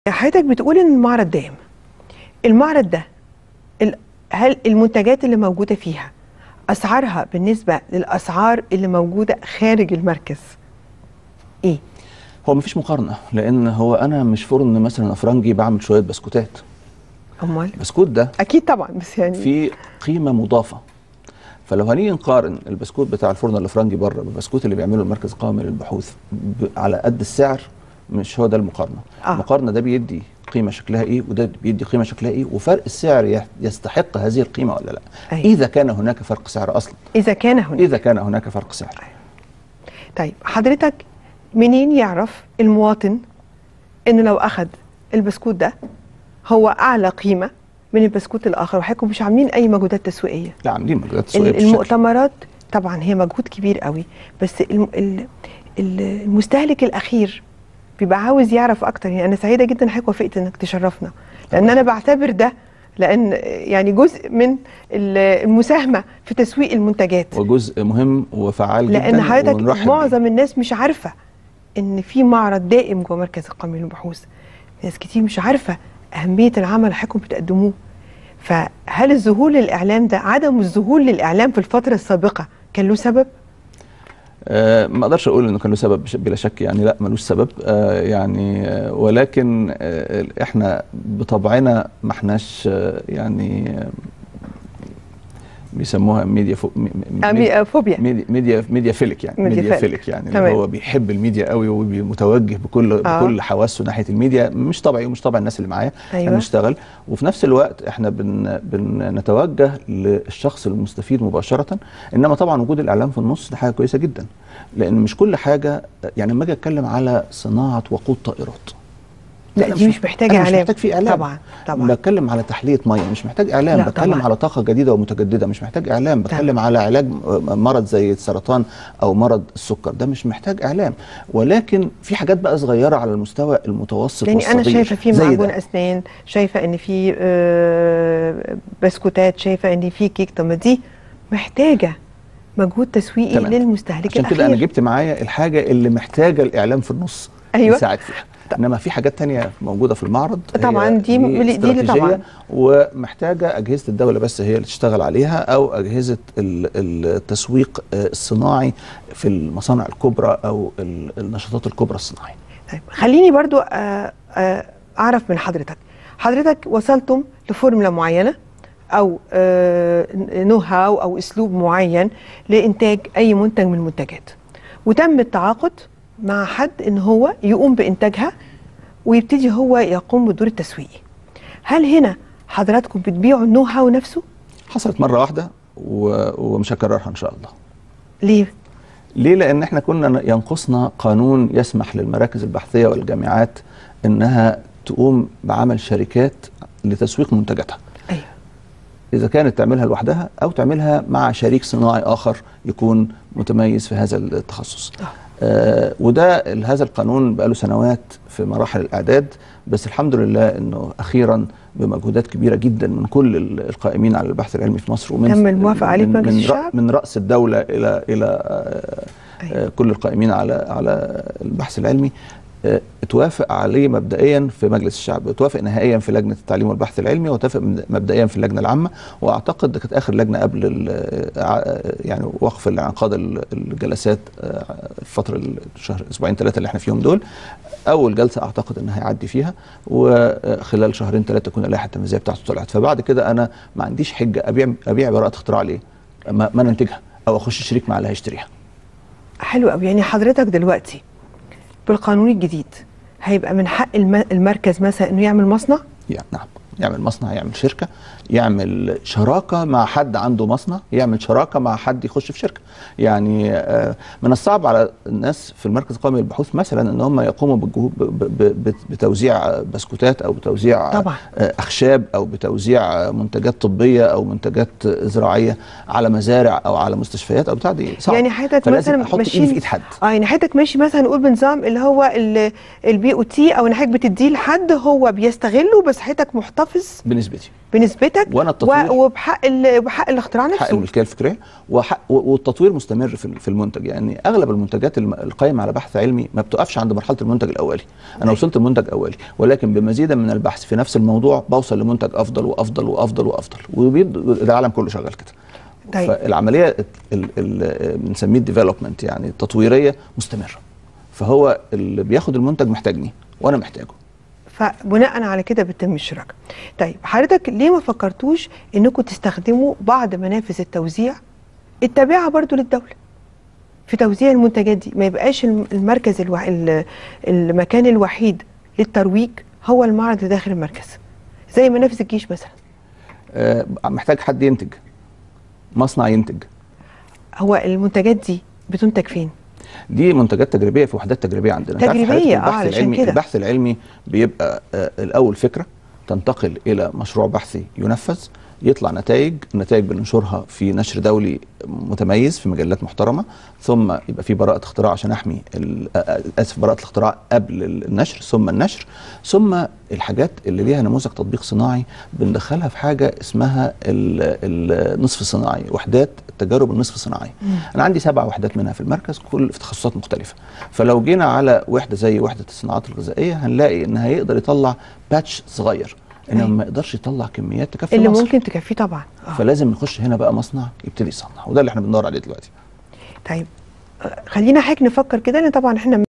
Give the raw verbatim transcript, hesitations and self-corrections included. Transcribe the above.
حضرتك بتقول ان المعرض دائم. المعرض ده هل المنتجات اللي موجوده فيها اسعارها بالنسبه للاسعار اللي موجوده خارج المركز ايه؟ هو مفيش مقارنه، لان هو انا مش فرن مثلا افرنجي بعمل شويه بسكوتات. امال البسكوت ده اكيد طبعا، بس يعني في قيمه مضافه. فلو هنيجي نقارن البسكوت بتاع الفرن الافرنجي بره بالبسكوت اللي بيعمله المركز القومي للبحوث على قد السعر، مش هو ده المقارنه. آه. المقارنه ده بيدي قيمه شكلها ايه وده بيدي قيمه شكلها ايه، وفرق السعر يستحق هذه القيمه ولا لا. أيوة. اذا كان هناك فرق سعر اصلا. اذا كان هناك اذا كان هناك فرق سعر. أيوة. طيب حضرتك منين يعرف المواطن انه لو اخذ البسكوت ده هو اعلى قيمه من البسكوت الاخر، وحضرتك مش عاملين اي مجهودات تسويقيه؟ لا، عاملين مجهودات تسويقيه. المؤتمرات طبعا هي مجهود كبير قوي، بس المستهلك الاخير بيبقى عاوز يعرف اكتر. يعني انا سعيده جدا حضرتك وافقت انك تشرفنا، لان انا بعتبر ده لان يعني جزء من المساهمه في تسويق المنتجات، وجزء مهم وفعال جدا. لان حضرتك معظم الناس مش عارفه ان في معرض دائم جوه مركز القومي للبحوث. ناس كتير مش عارفه اهميه العمل اللي حضراتكم بتقدموه. فهل الظهور للاعلام ده، عدم الظهور للاعلام في الفتره السابقه كان له سبب؟ أه ما اقدرش اقول انه كان له سبب بلا شك، يعني لا ملوش سبب. أه يعني أه ولكن أه احنا بطبعنا ما احناش أه يعني أه بيسموها ميديا فو ميديا فوبيا ميديا ميديا, ميديا فيلك يعني ميديا, ميديا فيلك يعني اللي هو بيحب الميديا قوي ومتوجه بكل آه. بكل حواسه ناحيه الميديا. مش طبيعي ومش طبع الناس اللي معايا. أيوة. احنا بنشتغل وفي نفس الوقت احنا بن بنتوجه للشخص المستفيد مباشره. انما طبعا وجود الاعلام في النص ده حاجه كويسه جدا، لان مش كل حاجه. يعني لما اجي اتكلم على صناعه وقود طائرات، لا دي مش محتاجه اعلام. مش محتاج فيه اعلام. طبعا طبعا. بتكلم على تحليه ميه مش محتاج اعلام. بتكلم طبعا على طاقه جديده ومتجدده مش محتاج اعلام. بتكلم طبعا على علاج مرض زي السرطان او مرض السكر، ده مش محتاج اعلام. ولكن في حاجات بقى صغيره على المستوى المتوسط يعني والصغير. انا شايفه في معجون اسنان، شايفه ان في بسكوتات، شايفه ان في كيك. طب ما دي محتاجه مجهود تسويقي تمام. للمستهلك عشان الاخير. كده انا جبت معايا الحاجه اللي محتاجه الاعلام في النص. أيوة. يساعد فيها. انما في حاجات تانية موجوده في المعرض طبعا دي دي, دي طبعا ومحتاجه اجهزه الدوله بس هي اللي تشتغل عليها، او اجهزه التسويق الصناعي في المصانع الكبرى او النشاطات الكبرى الصناعيه. طيب خليني برضو اعرف من حضرتك، حضرتك وصلتم لفورمولا معينه او نو هاو او اسلوب معين لانتاج اي منتج من المنتجات، وتم التعاقد مع حد ان هو يقوم بانتاجها ويبتدي هو يقوم بالدور التسويقي. هل هنا حضراتكم بتبيعوا النو هاو نفسه؟ حصلت مره واحده ومش هكررها ان شاء الله. ليه؟ ليه؟ لان احنا كنا ينقصنا قانون يسمح للمراكز البحثيه والجامعات انها تقوم بعمل شركات لتسويق منتجاتها. ايوه. إذا كانت تعملها لوحدها أو تعملها مع شريك صناعي آخر يكون متميز في هذا التخصص. أوه. آه وده هذا القانون بقاله سنوات في مراحل الإعداد، بس الحمد لله أنه أخيرا بمجهودات كبيرة جدا من كل القائمين على البحث العلمي في مصر، ومن تم الموافقة عليه من, مجلس من, الشعب؟ من رأس الدولة إلى إلى آه أيوة. آه كل القائمين على على البحث العلمي. اتوافق عليه مبدئيا في مجلس الشعب، اتوافق نهائيا في لجنه التعليم والبحث العلمي، واتفق مبدئيا في اللجنه العامه، واعتقد كانت اخر لجنه قبل يعني وقف انعقاد الجلسات الفتره الشهر اسبوعين ثلاثه اللي احنا فيهم دول. اول جلسه اعتقد انها هيعدي فيها، وخلال شهرين ثلاثه تكون اللائحه التنفيذيه بتاعته طلعت. فبعد كده انا ما عنديش حجه ابيع ابيع براءه اختراع ليه؟ ما, ما ننتجها او اخش شريك مع اللي هيشتريها. حلو قوي. يعني حضرتك دلوقتي بالقانون الجديد هيبقى من حق المركز مثلا انه يعمل مصنع؟ يعني نعم، يعمل مصنع، يعمل شركه، يعمل شراكه مع حد عنده مصنع، يعمل شراكه مع حد يخش في شركه. يعني من الصعب على الناس في المركز القومي للبحوث مثلا ان هم يقوموا بتوزيع بسكوتات او بتوزيع طبعا اخشاب او بتوزيع منتجات طبيه او منتجات زراعيه على مزارع او على مستشفيات او بتاع. دي صعب. يعني حضرتك مثلا احط ايدي في ايد حد. اه يعني حضرتك ماشي مثلا نقول بنظام اللي هو البي او تي، او ان حضرتك بتديه لحد هو بيستغله، بس حضرتك محتفظ تحتفظ بنسبتي بنسبتك وانا التطوير وبحق ال... بحق الاختراع نفسه، حق الملكيه الفكريه، وحق والتطوير مستمر في في المنتج. يعني اغلب المنتجات القائمه على بحث علمي ما بتقفش عند مرحله المنتج الاولي. انا طيب. وصلت لمنتج اولي، ولكن بمزيد من البحث في نفس الموضوع بوصل لمنتج افضل وافضل وافضل وافضل، والعالم كله شغال كده. طيب. فالعمليه اللي بنسميه الديفلوبمنت يعني التطويريه مستمره، فهو اللي بياخد المنتج محتاجني وانا محتاجه، فبناء على كده بتتم الشراكه. طيب حضرتك ليه ما فكرتوش انكم تستخدموا بعض منافذ التوزيع التابعه برضو للدوله في توزيع المنتجات دي؟ ما يبقاش المركز الوح... المكان الوحيد للترويج هو المعرض داخل المركز، زي منافذ الجيش مثلا. أه محتاج حد ينتج، مصنع ينتج. هو المنتجات دي بتنتج فين؟ دي منتجات تجريبيه في وحدات تجريبيه عندنا. تجريبيه البحث اه العلمي كده. البحث العلمي بيبقى آه الاول فكره تنتقل الى مشروع بحثي ينفذ، يطلع نتائج، النتائج بننشرها في نشر دولي متميز في مجلات محترمه، ثم يبقى في براءه اختراع عشان احمي اسف براءه الاختراع قبل النشر، ثم النشر، ثم الحاجات اللي ليها نموذج تطبيق صناعي بندخلها في حاجه اسمها النصف الصناعي، وحدات التجارب النصف الصناعي. انا عندي سبع وحدات منها في المركز، كل في تخصصات مختلفه. فلو جينا على وحده زي وحده الصناعات الغذائيه هنلاقي انها يقدر يطلع باتش صغير، انما ما يقدرش يطلع كميات تكفي اللي مصر. ممكن تكفيه طبعا. آه. فلازم نخش هنا بقى مصنع يبتدي يصنع، وده اللي احنا بندور عليه دلوقتي. طيب خلينا حضرتك نفكر كده، لان طبعا احنا